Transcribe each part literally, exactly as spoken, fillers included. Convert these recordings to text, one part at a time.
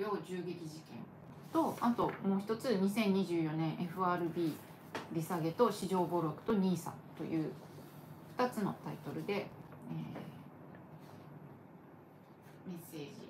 領銃撃事件と、あともう一つにせんにじゅうよねん エフアールビー 利下げと市場暴落と ニーサ というふたつのタイトルで、えー、メッセージ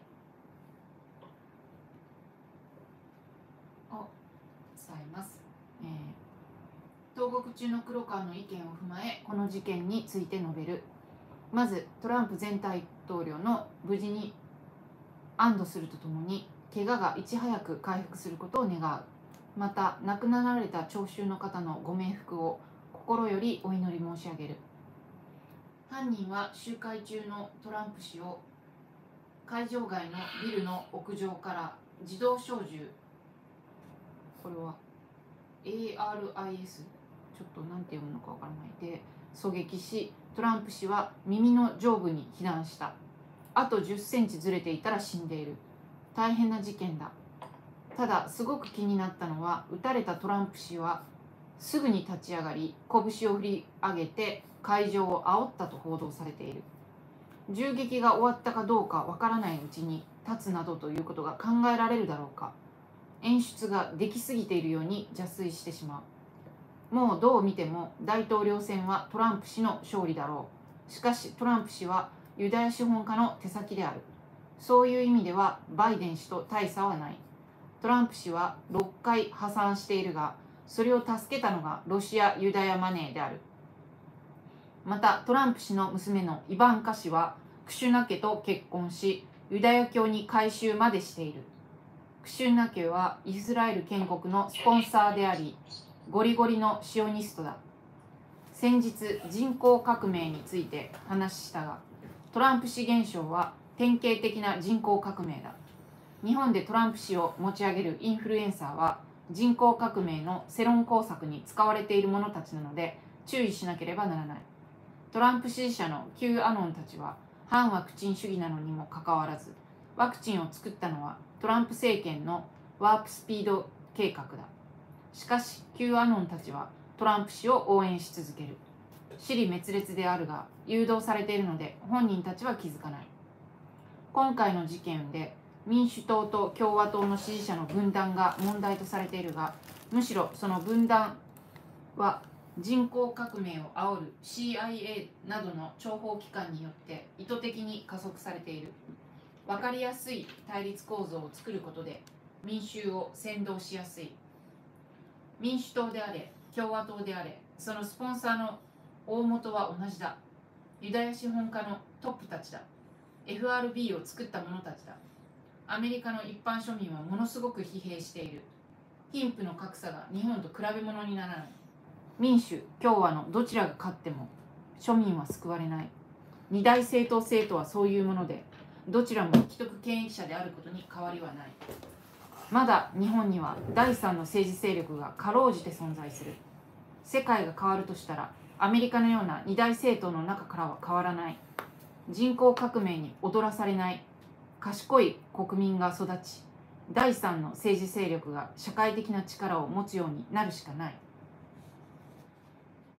を伝えます。えー、投獄中の黒川の意見を踏まえ、この事件について述べる。まずトランプ前大統領の無事に安堵するとともに、怪我がいち早く回復することを願う。また亡くなられた聴衆の方のご冥福を心よりお祈り申し上げる。犯人は集会中のトランプ氏を会場外のビルの屋上から自動小銃、これは エーアールアイエス、 ちょっと何て読むのかわからないで狙撃し、トランプ氏は耳の上部に被弾した。あとじゅっセンチずれていたら死んでいる。大変な事件だ。ただすごく気になったのは、撃たれたトランプ氏はすぐに立ち上がり、拳を振り上げて会場を煽ったと報道されている。銃撃が終わったかどうかわからないうちに立つなどということが考えられるだろうか。演出ができすぎているように邪推してしまう。もうどう見ても大統領選はトランプ氏の勝利だろう。しかしトランプ氏はユダヤ資本家の手先である。そういう意味ではバイデン氏と大差はない。トランプ氏はろっかい破産しているが、それを助けたのがロシア・ユダヤマネーである。またトランプ氏の娘のイバンカ氏はクシュナ家と結婚し、ユダヤ教に改宗までしている。クシュナ家はイスラエル建国のスポンサーであり、ゴリゴリのシオニストだ。先日人口革命について話したが、トランプ氏現象は典型的な人口革命だ。日本でトランプ氏を持ち上げるインフルエンサーは人口革命の世論工作に使われている者たちなので注意しなければならない。トランプ支持者の Q アノンたちは反ワクチン主義なのにもかかわらず、ワクチンを作ったのはトランプ政権のワープスピード計画だ。しかし Q アノンたちはトランプ氏を応援し続ける。支離滅裂であるが誘導されているので本人たちは気づかない。今回の事件で民主党と共和党の支持者の分断が問題とされているが、むしろその分断は人口革命を煽る シーアイエー などの諜報機関によって意図的に加速されている。分かりやすい対立構造を作ることで民衆を扇動しやすい。民主党であれ共和党であれ、そのスポンサーの大元は同じだ。ユダヤ資本家のトップたちだ。 エフアールビー を作った者たちだ。アメリカの一般庶民はものすごく疲弊している。貧富の格差が日本と比べ物にならない。民主・共和のどちらが勝っても庶民は救われない。二大政党制とはそういうもので、どちらも既得権益者であることに変わりはない。まだ日本には第三の政治勢力がかろうじて存在する。世界が変わるとしたらアメリカのような二大政党の中からは変わらない。人口革命に踊らされない賢い国民が育ち、第三の政治勢力が社会的な力を持つようになるしかない。